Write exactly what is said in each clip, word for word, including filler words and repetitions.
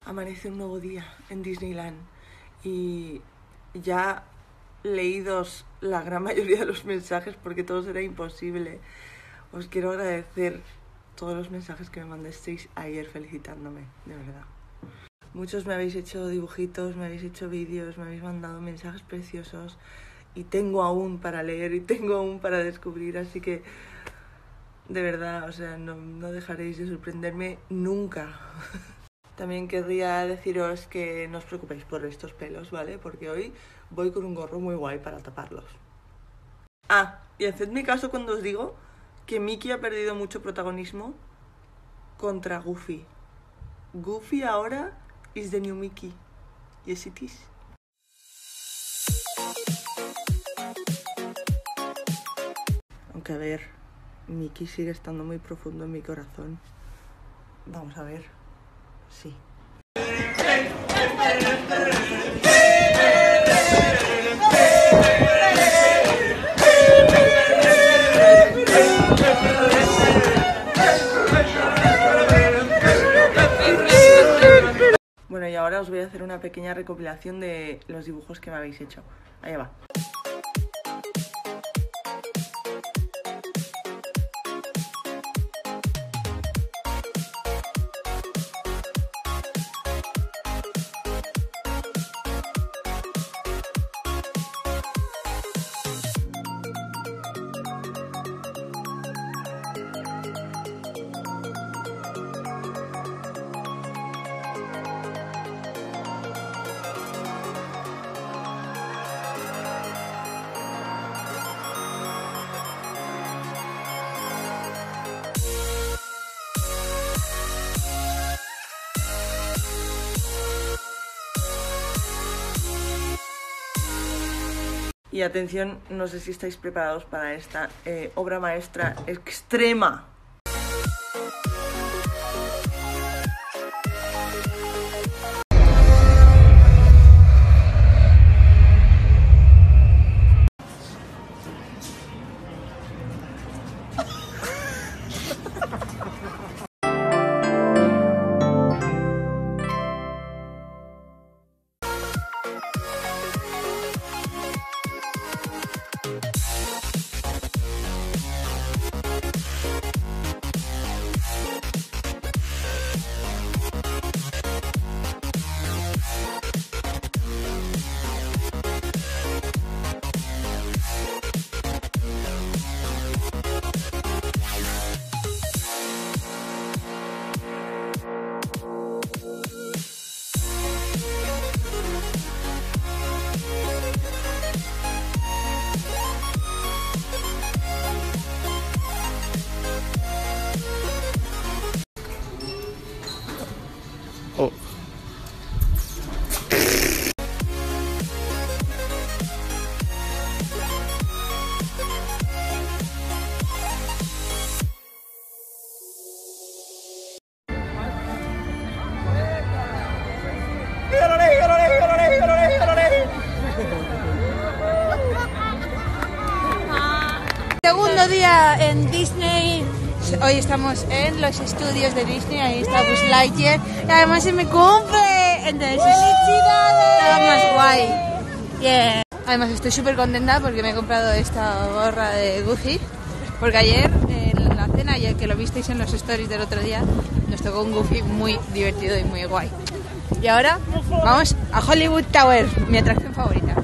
Amanece un nuevo día en Disneyland y ya leídos la gran mayoría de los mensajes, porque todo será imposible, os quiero agradecer todos los mensajes que me mandasteis ayer felicitándome, de verdad. Muchos me habéis hecho dibujitos, me habéis hecho vídeos, me habéis mandado mensajes preciosos y tengo aún para leer y tengo aún para descubrir, así que de verdad, o sea, no, no dejaréis de sorprenderme nunca. También querría deciros que no os preocupéis por estos pelos, ¿vale? Porque hoy voy con un gorro muy guay para taparlos. Ah, y hacedme caso cuando os digo que Mickey ha perdido mucho protagonismo contra Goofy. Goofy ahora is the new Mickey. Yes it is. Aunque a ver, Mickey sigue estando muy profundo en mi corazón. Vamos a ver. Sí. Bueno, y ahora os voy a hacer una pequeña recopilación de los dibujos que me habéis hecho. Allá va. Y atención, no sé si estáis preparados para esta eh, obra maestra extrema. Oh. Segundo día en Disney. Hoy estamos en los estudios de Disney, ahí está Buzz Lightyear y además es mi cumple, entonces está más guay. Yeah. Además estoy súper contenta porque me he comprado esta gorra de Goofy, porque ayer en la cena, ya que lo visteis en los stories del otro día, nos tocó un Goofy muy divertido y muy guay. Y ahora vamos a Hollywood Tower, mi atracción favorita.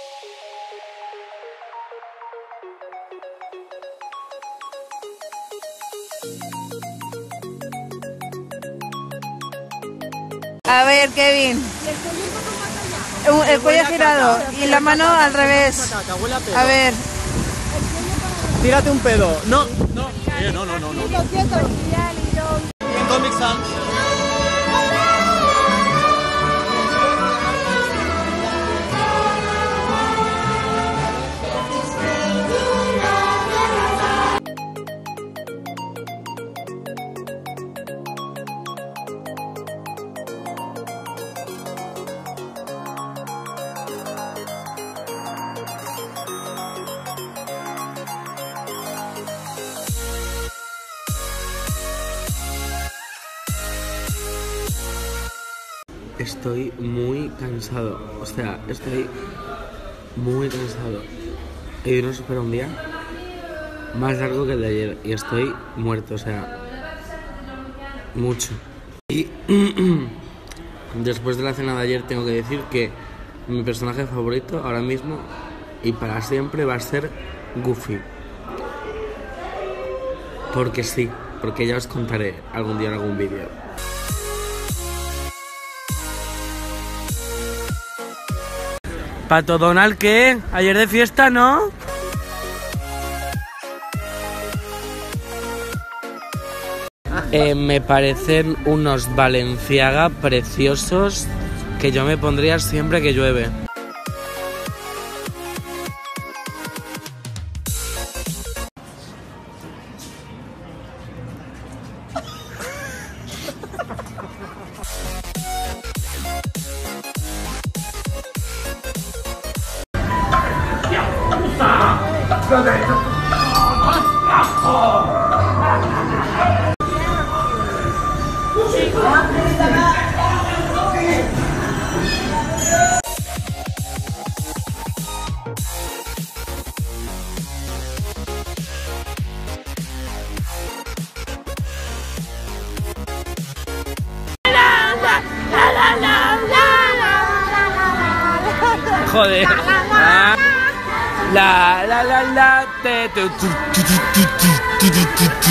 A ver, Kevin. El cuello girado y la mano al revés. A ver. Tírate un pedo. No, no. Eh, no, no, no, no. Comic Sans. estoy muy cansado. O sea, estoy muy cansado. Y no supera un día más largo que el de ayer. Y estoy muerto, o sea, mucho. Y después de la cena de ayer tengo que decir que mi personaje favorito ahora mismo y para siempre va a ser Goofy. Porque sí, porque ya os contaré algún día en algún vídeo. Pato Donald, ¿qué? Ayer de fiesta, ¿no? Eh, me parecen unos Balenciaga preciosos que yo me pondría siempre que llueve. Joder. Ah. La la la la te, te, tu, tu, tu, tu, tu, tu, tu, tu.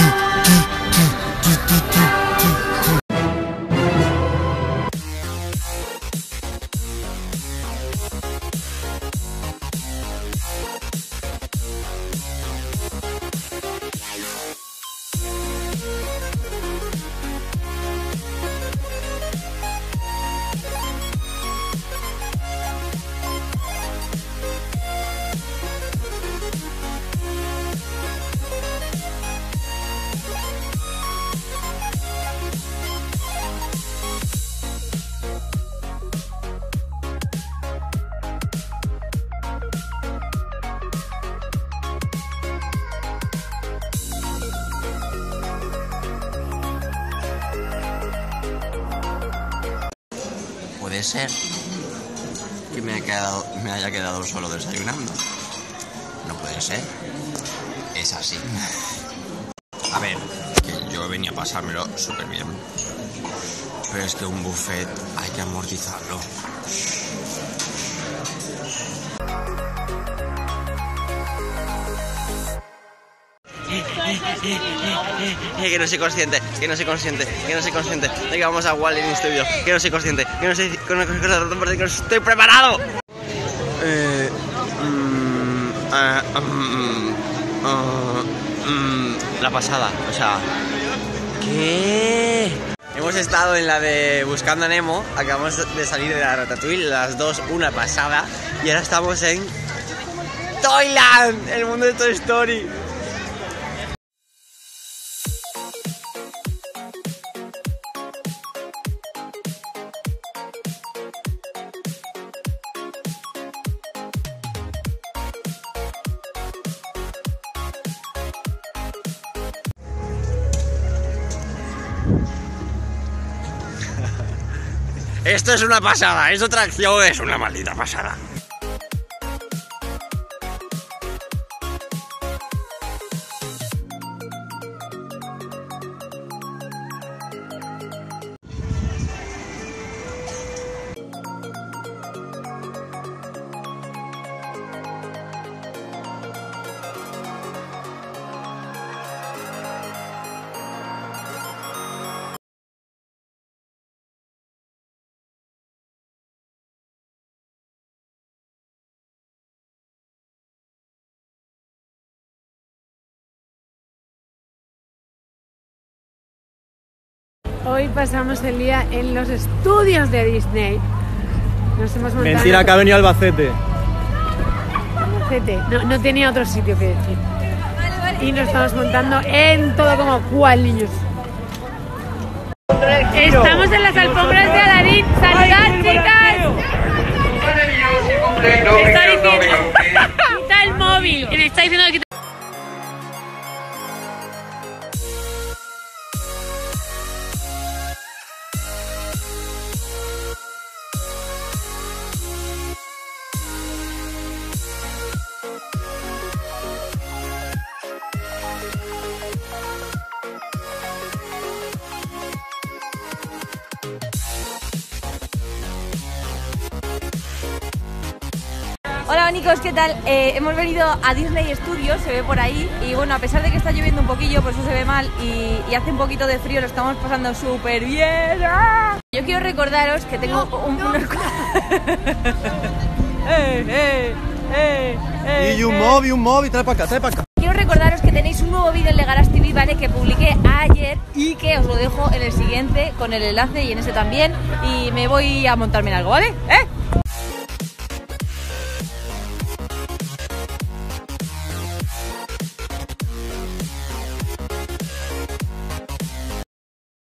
Puede ser que me haya quedado, me haya quedado solo desayunando. No puede ser. Es así. A ver, que yo venía a pasármelo súper bien. Pero es que un buffet hay que amortizarlo. Que no soy consciente, que no soy consciente, que no soy consciente de que vamos a Wall-E Studio, que no soy consciente, que no soy, que no, que no estoy preparado. Eh, mm, uh, um, uh, um, la pasada, o sea, ¿qué? Hemos estado en la de Buscando a Nemo, acabamos de salir de la Ratatouille, las dos, una pasada, y ahora estamos en Toyland, el mundo de Toy Story. Esto es una pasada, esta atracción es una maldita pasada. Hoy pasamos el día en los estudios de Disney. Nos hemos montado... Mentira, que ha venido Albacete. Albacete. No, no tenía otro sitio que decir. Y nos estamos montando en todo como cual, niños. Estamos en las alfombras de Aladdin. ¡Saludad, chicas! Me está diciendo... Quita el móvil. Me está diciendo que quita... Hola Nicos, ¿qué tal? Eh, hemos venido a Disney Studios, se ve por ahí, y bueno, a pesar de que está lloviendo un poquillo, por eso se ve mal, y, y hace un poquito de frío, lo estamos pasando súper bien. ¡Ah! Yo quiero recordaros que tengo un... unos... eh, eh, eh, eh, Y un eh. móvil, un móvil, trae para acá, trae para acá. Quiero recordaros que tenéis un nuevo vídeo en Legaras T V, ¿vale? Que publiqué ayer y que os lo dejo en el siguiente con el enlace y en ese también, y me voy a montarme en algo, ¿vale? ¿Eh?